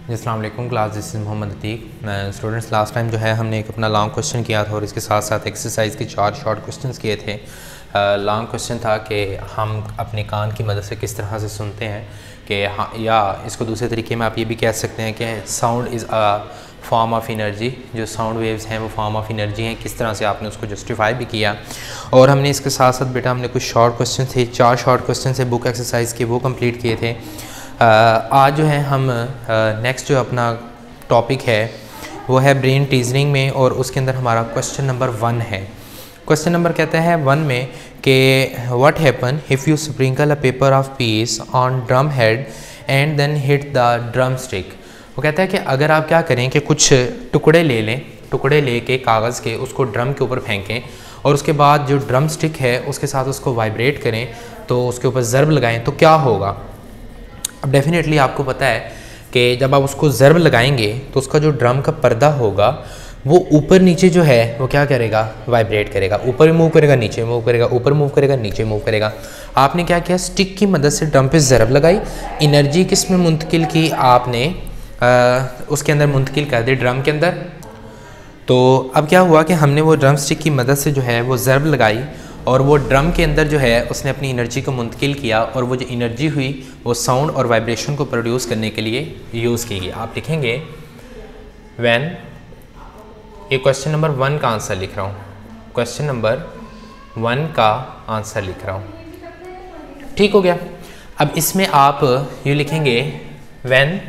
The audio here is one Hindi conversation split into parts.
अस्सलाम वालेकुम class, this is Mohammad Atiq. Students, last time जो है हमने एक अपना लॉन्ग क्वेश्चन किया था और इसके साथ साथ एक्सरसाइज के 4 शॉर्ट क्वेश्चंस किए थे। लॉन्ग क्वेश्चन था कि हम अपने कान की मदद से किस तरह से सुनते हैं कि हाँ, या इसको दूसरे तरीके में आप ये भी कह सकते हैं कि sound is a form of energy. जो साउंड वेव्स हैं वो फॉर्म ऑफ एनर्जी हैं। किस तरह से आपने उसको जस्टिफाई भी किया। और हमने इसके साथ साथ बेटा हमने कुछ शॉर्ट क्वेश्चन थे, 4 शॉर्ट क्वेश्चन थे बुक एक्सरसाइज के, वो कंप्लीट किए थे। आज जो है हम नेक्स्ट जो अपना टॉपिक है वो है ब्रेन टीजनिंग में, और उसके अंदर हमारा क्वेश्चन नंबर 1 है। क्वेश्चन नंबर कहता है 1 में कि what happen if you sprinkle a paper of piece on drum head and then hit the drum stick. वो कहता है कि अगर आप क्या करें कि कुछ टुकड़े ले लें, टुकड़े लेके कागज़ के उसको ड्रम के ऊपर फेंकें और उसके बाद जो ड्रम स्टिक है उसके साथ उसको वाइब्रेट करें, तो उसके ऊपर ज़रब लगाएं तो क्या होगा। अब डेफिनेटली आपको पता है कि जब आप उसको ज़रब लगाएंगे तो उसका जो ड्रम का पर्दा होगा वो ऊपर नीचे जो है वो क्या करेगा, वाइब्रेट करेगा। ऊपर मूव करेगा, नीचे मूव करेगा, ऊपर मूव करेगा, नीचे मूव करेगा। आपने क्या किया, स्टिक की मदद से ड्रम पे ज़रब लगाई, एनर्जी किस में मुंतकिल की, आपने उसके अंदर मुंतकिल कर दी, ड्रम के अंदर। तो अब क्या हुआ कि हमने वो ड्रम स्टिक की मदद से जो है वो ज़रब लगाई और वो ड्रम के अंदर जो है उसने अपनी एनर्जी को मुंतकिल किया, और वो जो एनर्जी हुई वो साउंड और वाइब्रेशन को प्रोड्यूस करने के लिए यूज़ की गई। आप लिखेंगे व्हेन, ये क्वेश्चन नंबर 1 का आंसर लिख रहा हूँ, क्वेश्चन नंबर 1 का आंसर लिख रहा हूँ। ठीक हो गया। अब इसमें आप ये लिखेंगे when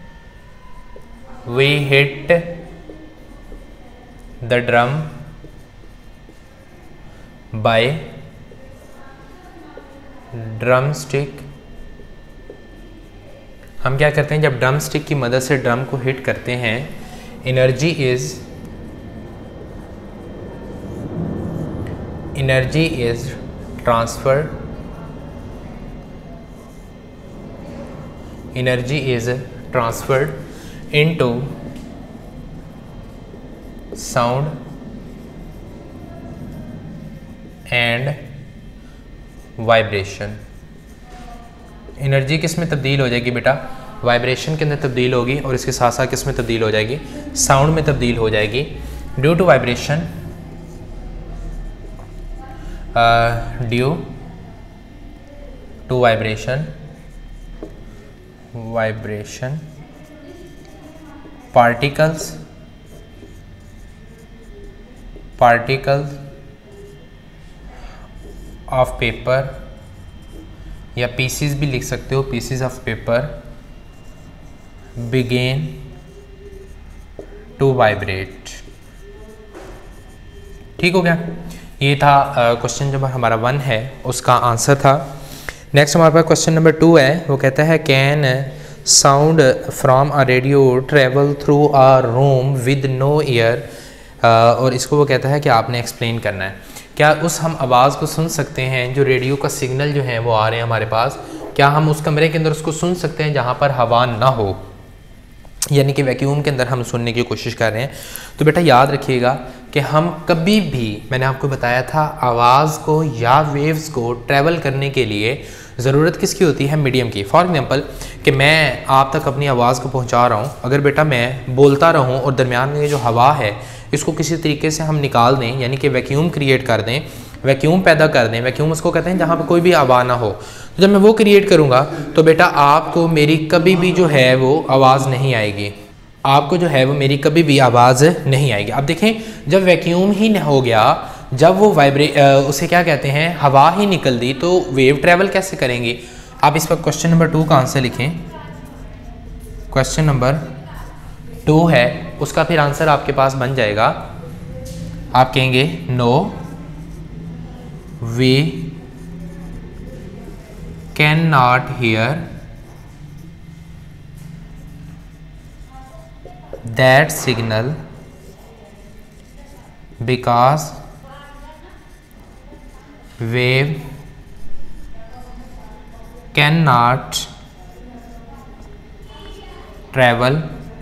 we hit the drum by drum stick. हम क्या करते हैं, जब ड्रम स्टिक की मदद से ड्रम को हिट करते हैं, energy is transferred, energy is transferred into sound and vibration. Energy किस में तब्दील हो जाएगी बेटा, वाइब्रेशन के अंदर तब्दील होगी, और इसके साथ साथ किस में तब्दील हो जाएगी, साउंड में तब्दील हो जाएगी। Due to vibration, due to vibration particles of paper, या पीसीज भी लिख सकते हो, pieces of paper begin to vibrate. ठीक हो गया। ये था क्वेश्चन जो हमारा 1 है उसका आंसर था। नेक्स्ट हमारे पास क्वेश्चन नंबर 2 है। वो कहता है can sound from a radio travel through a room with no ear. और इसको वो कहता है कि आपने एक्सप्लेन करना है, क्या उस हम आवाज़ को सुन सकते हैं जो रेडियो का सिग्नल जो है वो आ रहे हैं हमारे पास, क्या हम उस कमरे के अंदर उसको सुन सकते हैं जहाँ पर हवा ना हो, यानी कि वैक्यूम के अंदर हम सुनने की कोशिश कर रहे हैं। तो बेटा याद रखिएगा कि हम कभी भी, मैंने आपको बताया था, आवाज़ को या वेव्स को ट्रैवल करने के लिए ज़रूरत किसकी होती है, मीडियम की। फॉर एग्जांपल कि मैं आप तक अपनी आवाज़ को पहुंचा रहा हूं, अगर बेटा मैं बोलता रहूं और दरमियान में जो हवा है इसको किसी तरीके से हम निकाल दें, यानी कि वैक्यूम क्रिएट कर दें, वैक्यूम पैदा कर दें। वैक्यूम उसको कहते हैं जहाँ पर कोई भी आवाज़ ना हो। तो जब मैं वो क्रिएट करूँगा तो बेटा आपको मेरी कभी भी जो है वो आवाज़ नहीं आएगी, आपको जो है वो मेरी कभी भी आवाज़ नहीं आएगी। अब देखें, जब वैक्यूम ही हो गया, जब वो उसे क्या कहते हैं, हवा ही निकल दी, तो वेव ट्रैवल कैसे करेंगे। आप इस पर क्वेश्चन नंबर 2 का आंसर लिखें। क्वेश्चन नंबर 2 है, उसका फिर आंसर आपके पास बन जाएगा। आप कहेंगे no we can not hear that signal because wave cannot travel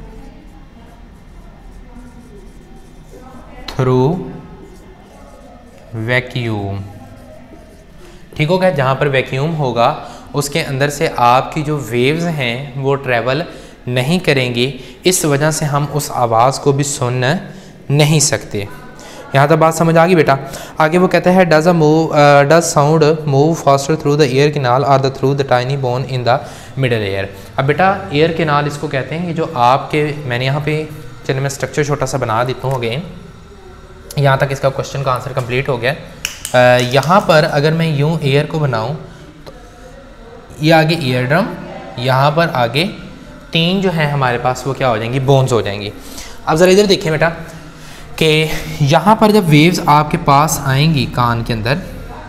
through vacuum। ठीक होगा। जहाँ पर वैक्यूम होगा उसके अंदर से आपकी जो वेव्स हैं वो ट्रैवल नहीं करेंगे, इस वजह से हम उस आवाज़ को भी सुन नहीं सकते। यहाँ तक बात समझ आ गई बेटा। आगे वो कहता है does sound move faster through the ear canal और the through the tiny bone in the middle ear. अब बेटा ईयर कैनाल इसको कहते हैं कि जो आपके, मैंने यहाँ पे चलिए मैं स्ट्रक्चर छोटा सा बना देता हूँ अगेन। यहाँ तक इसका क्वेश्चन का आंसर कंप्लीट हो गया। यहाँ पर अगर मैं यूँ एयर को बनाऊँ तो ये आगे ईयर ड्रम, यहाँ पर आगे 3 जो है हमारे पास वो क्या हो जाएंगी, बोन्स हो जाएंगी। अब ज़रा इधर देखिए बेटा कि यहाँ पर जब वेव्स आपके पास आएंगी कान के अंदर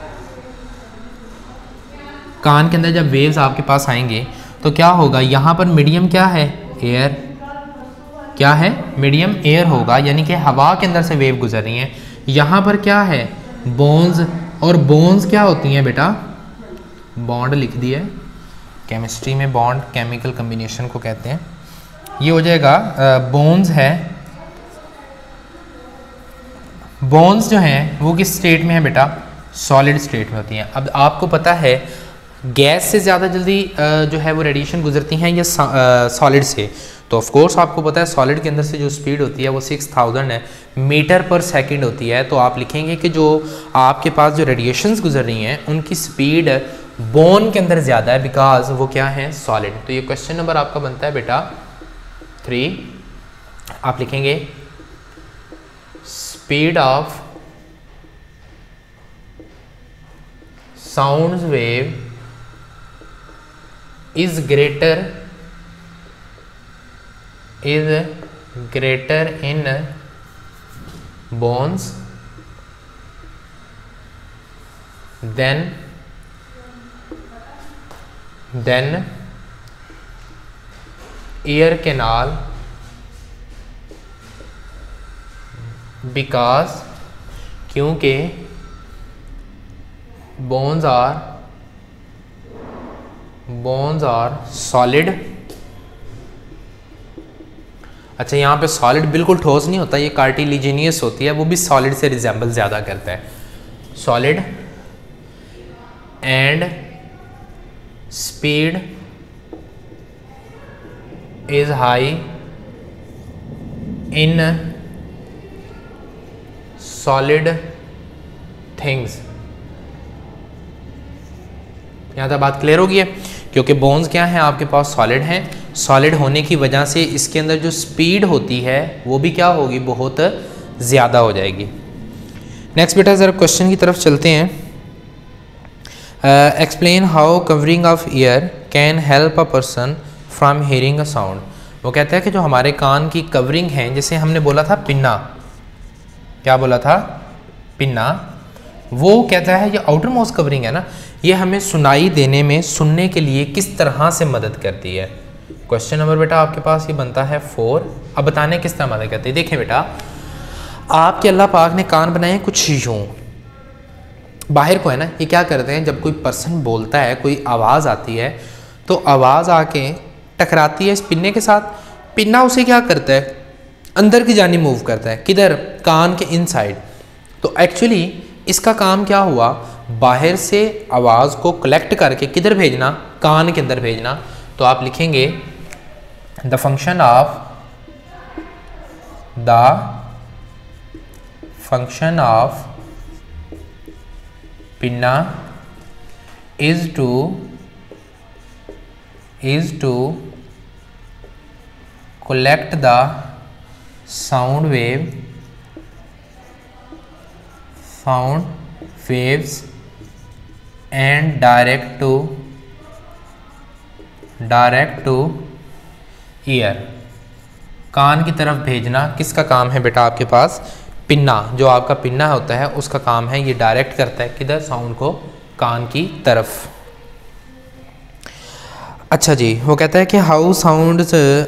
जब वेव्स आपके पास आएंगे तो क्या होगा, यहाँ पर मीडियम क्या है, एयर, क्या है, मीडियम एयर होगा, यानी कि हवा के अंदर से वेव गुजर रही हैं। यहाँ पर क्या है, बोन्स, और बोन्स क्या होती हैं बेटा, बॉन्ड लिख दिया है, केमिस्ट्री में बॉन्ड केमिकल कम्बिनेशन को कहते हैं। ये हो जाएगा बोन्स है। बोन्स जो हैं वो किस स्टेट में है बेटा, सॉलिड स्टेट में होती हैं। अब आपको पता है गैस से ज़्यादा जल्दी जो है वो रेडिएशन गुजरती हैं या सॉलिड से, तो ऑफ कोर्स आपको पता है सॉलिड के अंदर से जो स्पीड होती है वो 6000 है मीटर पर सेकंड होती है। तो आप लिखेंगे कि जो आपके पास जो रेडिएशंस गुजर रही हैं उनकी स्पीड बोन के अंदर ज़्यादा है, बिकॉज वो क्या है, सॉलिड। तो ये क्वेश्चन नंबर आपका बनता है बेटा 3। आप लिखेंगे speed of sound wave is greater in bones than ear canal because क्योंकि bones are solid। अच्छा यहाँ पे सॉलिड बिल्कुल ठोस नहीं होता, ये कार्टिलिजिनियस होती है, वो भी सॉलिड से रिजेंबल ज़्यादा करता है। Solid and speed is high in solid things. यहाँ तक बात क्लियर होगी है, क्योंकि बोन्स क्या हैं आपके पास, सॉलिड हैं। सॉलिड होने की वजह से इसके अंदर जो स्पीड होती है वो भी क्या होगी, बहुत ज़्यादा हो जाएगी। नेक्स्ट बेटा ज़रा क्वेश्चन की तरफ चलते हैं। Explain how covering of ear can help a person from hearing a sound. वो कहता है कि जो हमारे कान की कवरिंग है, जैसे हमने बोला था पिन्ना, क्या बोला था, पिन्ना, वो कहता है ये आउटर मोस्ट कवरिंग है ना, ये हमें सुनाई देने में, सुनने के लिए किस तरह से मदद करती है। क्वेश्चन नंबर बेटा आपके पास ये बनता है 4। अब बताने किस तरह मदद करती है। देखें बेटा, आपके अल्लाह पाक ने कान बनाए कुछ यूँ, बाहर को है ना, ये क्या करते हैं, जब कोई पर्सन बोलता है, कोई आवाज़ आती है तो आवाज़ आके टकराती है इस पिन्ने के साथ। पिन्ना उसे क्या करता है, अंदर की जानी मूव करता है, किधर, कान के इनसाइड। तो एक्चुअली इसका काम क्या हुआ, बाहर से आवाज़ को कलेक्ट करके किधर भेजना, कान के अंदर भेजना। तो आप लिखेंगे the function of pinna is to collect the sound waves and direct to ear। कान की तरफ भेजना किसका काम है बेटा आपके पास, पिन्ना, जो आपका पिन्ना होता है उसका काम है, ये डायरेक्ट करता है किधर, साउंड को कान की तरफ। अच्छा जी, वो कहता है कि हाउ साउंड्स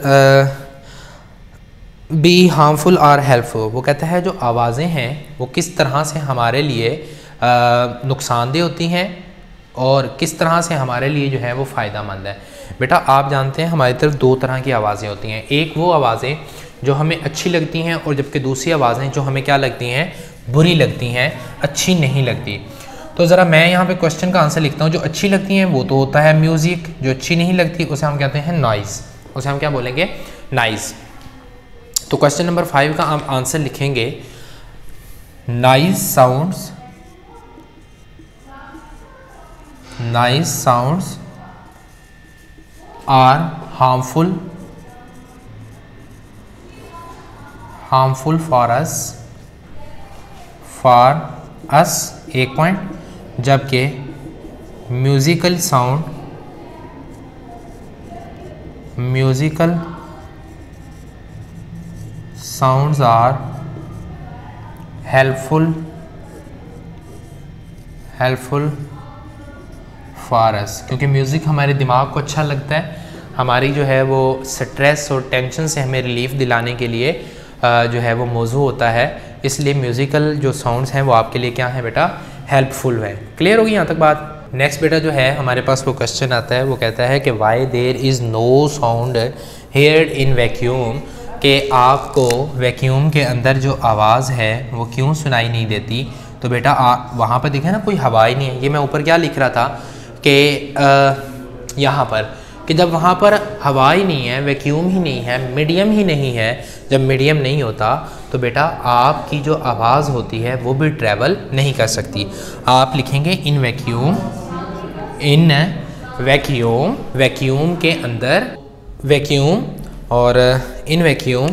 बी हार्मफुल और हेल्पफुल। वो कहता है जो आवाज़ें हैं वो किस तरह से हमारे लिए नुकसानदेह होती हैं और किस तरह से हमारे लिए जो है वो फ़ायदा मंद है। बेटा आप जानते हैं हमारी तरफ 2 तरह की आवाज़ें होती हैं, एक वो आवाज़ें जो हमें अच्छी लगती हैं और जबकि दूसरी आवाज़ें जो हमें क्या लगती हैं, बुरी लगती हैं, अच्छी नहीं लगती। तो ज़रा मैं यहाँ पे क्वेश्चन का आंसर लिखता हूँ। जो अच्छी लगती हैं वो तो होता है म्यूज़िक, जो अच्छी नहीं लगती उसे हम कहते हैं नॉइज़। उसे हम क्या बोलेंगे, नॉइज़। तो क्वेश्चन नंबर 5 का आप आंसर लिखेंगे, noise sounds are harmful for us, एक पॉइंट, जबकि musical sounds are helpful for us, क्योंकि म्यूज़िक हमारे दिमाग को अच्छा लगता है, हमारी जो है वो स्ट्रेस और टेंशन से हमें रिलीफ दिलाने के लिए जो है वो मौजू होता है, इसलिए म्यूज़िकल जो साउंड्स हैं वो आपके लिए क्या है बेटा, हेल्पफुल है। क्लियर होगी यहाँ तक बात। नेक्स्ट बेटा जो है हमारे पास वो क्वेश्चन आता है, वो कहता है कि why there is no sound heard in vacuum, कि आपको वैक्यूम के अंदर जो आवाज़ है वो क्यों सुनाई नहीं देती। तो बेटा वहाँ पर देखें ना, कोई हवा ही नहीं है। ये मैं ऊपर क्या लिख रहा था कि यहाँ पर कि जब वहाँ पर हवा ही नहीं है, वैक्यूम ही नहीं है, मीडियम ही नहीं है, जब मीडियम नहीं होता तो बेटा आपकी जो आवाज़ होती है वो भी ट्रैवल नहीं कर सकती। आप लिखेंगे इन वैक्यूम के अंदर, वैक्यूम और in vacuum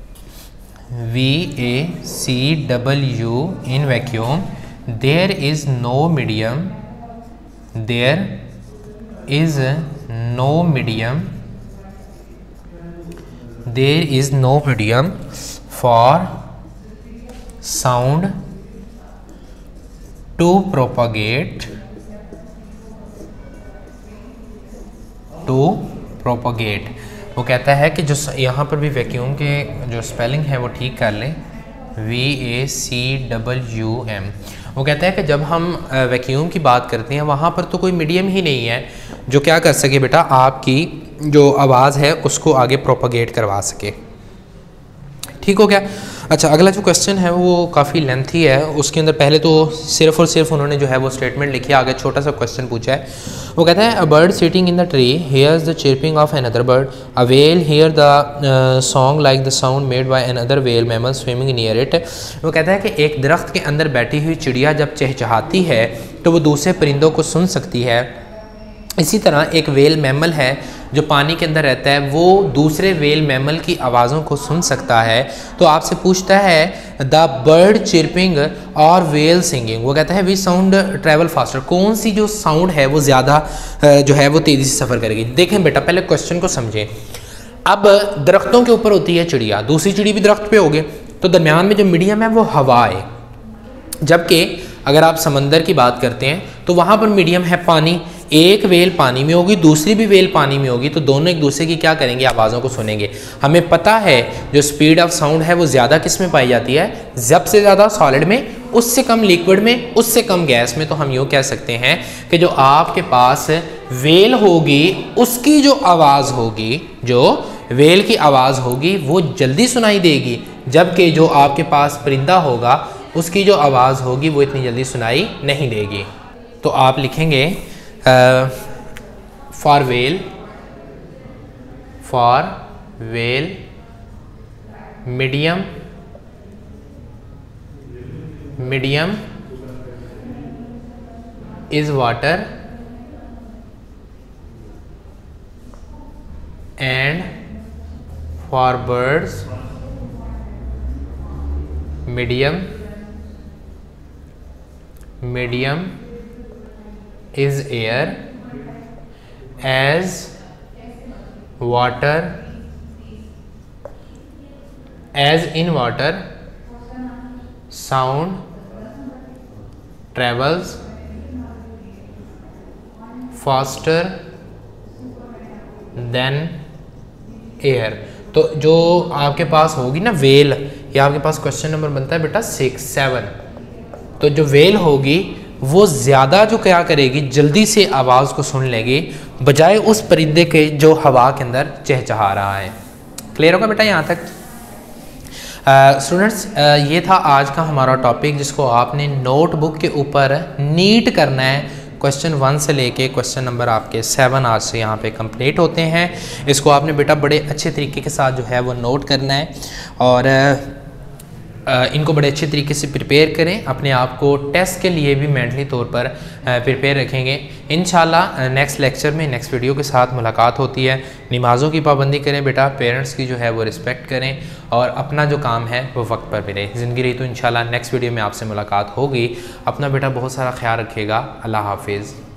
VACW, in vacuum there is no medium for sound to propagate वो कहता है कि जो यहाँ पर भी वैक्यूम के जो स्पेलिंग है वो ठीक कर लें, VACWM। वो कहता है कि जब हम वैक्यूम की बात करते हैं वहाँ पर तो कोई मीडियम ही नहीं है जो क्या कर सके बेटा, आपकी जो आवाज़ है उसको आगे प्रोपगेट करवा सके। ठीक हो गया। अच्छा, अगला जो क्वेश्चन है वो काफ़ी लेंथी है। उसके अंदर पहले तो सिर्फ और सिर्फ उन्होंने जो है वो स्टेटमेंट लिखी है, आगे छोटा सा क्वेश्चन पूछा है। वो कहता है, a bird sitting in the tree hears the chirping of another bird, a whale hear the song like the sound made by another whale mammal swimming near it. वो कहता है कि एक दरख्त के अंदर बैठी हुई चिड़िया जब चहचहाती है तो वो दूसरे परिंदों को सुन सकती है। इसी तरह एक वेल मैमल है जो पानी के अंदर रहता है, वो दूसरे वेल मैमल की आवाज़ों को सुन सकता है। तो आपसे पूछता है द बर्ड चिर्पिंग और वेल सिंगिंग, वो कहता है वी साउंड ट्रैवल फास्टर, कौन सी जो साउंड है वो ज़्यादा जो है वो तेज़ी से सफ़र करेगी। देखें बेटा, पहले क्वेश्चन को समझें। अब दरख्तों के ऊपर होती है चिड़िया, दूसरी चिड़ी भी दरख्त पे होगी, तो दरमियान में जो मीडियम है वो हवा है। जबकि अगर आप समंदर की बात करते हैं तो वहाँ पर मीडियम है पानी, एक वेल पानी में होगी, दूसरी भी वेल पानी में होगी, तो दोनों एक दूसरे की क्या करेंगे, आवाज़ों को सुनेंगे। हमें पता है जो स्पीड ऑफ साउंड है वो ज़्यादा किस में पाई जाती है, सबसे ज़्यादा सॉलिड में, उससे कम लिक्विड में, उससे कम गैस में। तो हम यूँ कह सकते हैं कि जो आपके पास वेल होगी उसकी जो आवाज़ होगी, जो वेल की आवाज़ होगी वो जल्दी सुनाई देगी, जबकि जो आपके पास परिंदा होगा उसकी जो आवाज़ होगी वो इतनी जल्दी सुनाई नहीं देगी। तो आप लिखेंगे for whale medium is water and for birds medium is air, as in water sound travels faster than air। तो जो आपके पास होगी ना वेल, या आपके पास क्वेश्चन नंबर बनता है बेटा 6-7, तो जो वेल होगी वो ज़्यादा जो क्या करेगी, जल्दी से आवाज़ को सुन लेगी बजाय उस परिंदे के जो हवा के अंदर चहचहा रहा है। क्लियर होगा बेटा यहाँ तक। स्टूडेंट्स, ये था आज का हमारा टॉपिक जिसको आपने नोटबुक के ऊपर नीट करना है, क्वेश्चन 1 से लेके क्वेश्चन नंबर आपके 7 आज से यहाँ पे कंप्लीट होते हैं। इसको आपने बेटा बड़े अच्छे तरीके के साथ जो है वो नोट करना है और इनको बड़े अच्छे तरीके से प्रिपेयर करें, अपने आप को टेस्ट के लिए भी मेंटली तौर पर प्रिपेयर रखेंगे। इंशाल्लाह नेक्स्ट लेक्चर में नेक्स्ट वीडियो के साथ मुलाकात होती है। नमाज़ों की पाबंदी करें बेटा, पेरेंट्स की जो है वो रिस्पेक्ट करें और अपना जो काम है वो वक्त पर मिले। ज़िंदगी रही तो इंशाल्लाह नेक्स्ट वीडियो में आपसे मुलाकात होगी। अपना बेटा बहुत सारा ख्याल रखिएगा। अल्लाह हाफिज़।